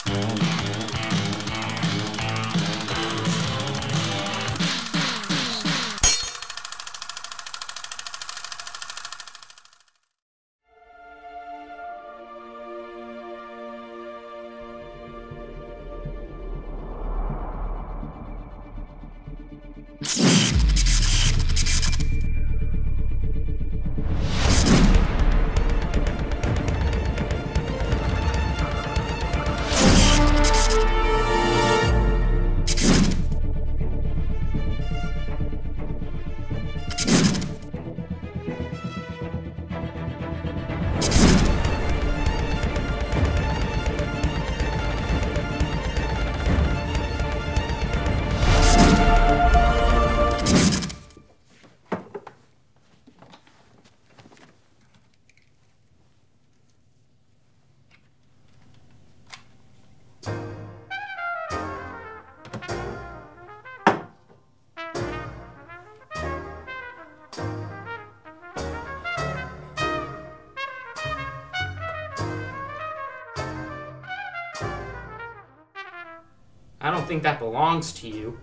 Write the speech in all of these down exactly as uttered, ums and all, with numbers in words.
I don't think that belongs to you.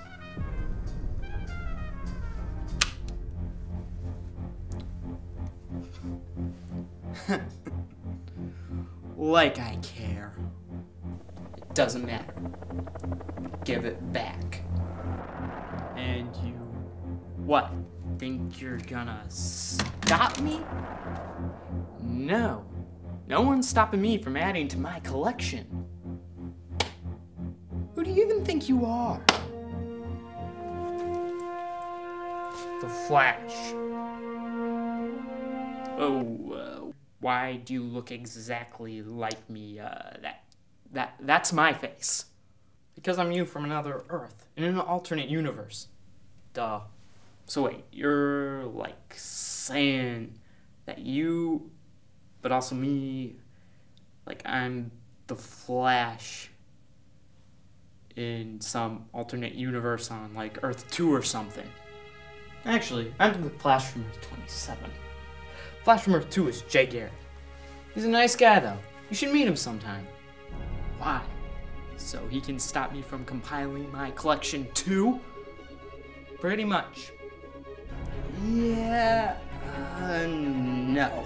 Like I care. It doesn't matter. Give it back. And you... what? Think you're gonna stop me? No. No one's stopping me from adding to my collection. Who do you even think you are? The Flash. Oh, uh, why do you look exactly like me? Uh, that, that, that's my face. Because I'm you from another Earth, in an alternate universe. Duh. So wait, you're like saying that you, but also me, like I'm the Flash in some alternate universe on like Earth two or something. Actually, I'm the Flash from Earth twenty-seven. Flash from Earth two is Jay Garrett. He's a nice guy though. You should meet him sometime. Why? So he can stop me from compiling my collection too? Pretty much. Yeah, uh, no.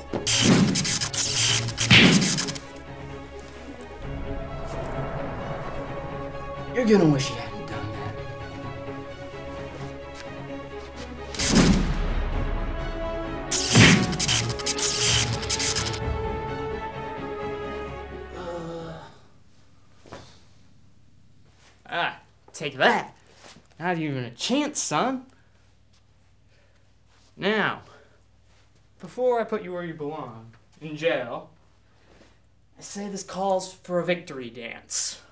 You're gonna wish you hadn't done that. Uh. Ah, take that. Not even a chance, son. Now, before I put you where you belong, in jail, I say this calls for a victory dance.